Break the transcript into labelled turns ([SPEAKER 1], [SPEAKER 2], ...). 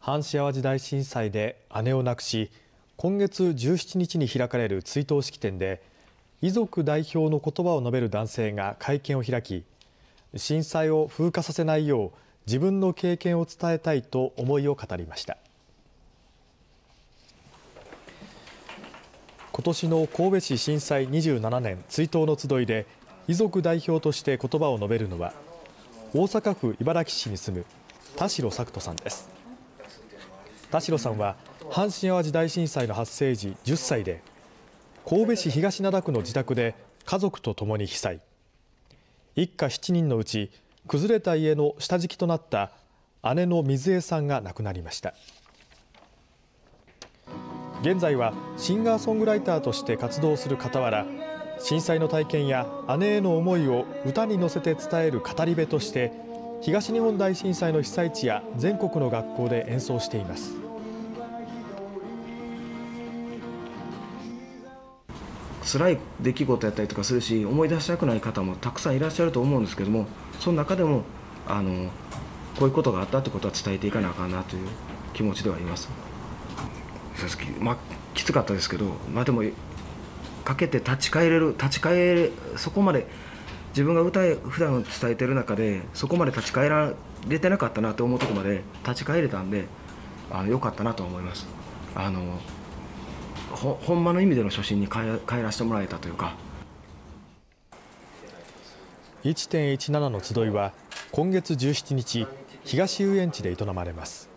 [SPEAKER 1] 阪神・淡路大震災で姉を亡くし、今月17日に開かれる追悼式典で遺族代表の言葉を述べる男性が会見を開き、震災を風化させないよう自分の経験を伝えたいと思いを語りました。今年の神戸市震災27年追悼の集いで遺族代表として言葉を述べるのは、大阪府茨木市に住む田代作人さんです。田代さんは阪神・淡路大震災の発生時10歳で、神戸市東灘区の自宅で家族と共に被災。一家7人のうち崩れた家の下敷きとなった姉の水江さんが亡くなりました。現在はシンガーソングライターとして活動する傍ら、震災の体験や姉への思いを歌に乗せて伝える語り部として東日本大震災の被災地や全国の学校で演奏しています。
[SPEAKER 2] 辛い出来事やったりとかするし、思い出したくない方もたくさんいらっしゃると思うんですけども、その中でもこういうことがあったということは伝えていかなあかんなという気持ちではいます。きつかったですけど、でもかけて立ち返れそこまで自分が普段伝えてる中でそこまで立ち返られてなかったなと思うところまで立ち返れたんで、良かったなと思います。ほんまの意味での初心に帰らせてもらえたというか。
[SPEAKER 1] 1.17 の集いは今月17日東遊園地で営まれます。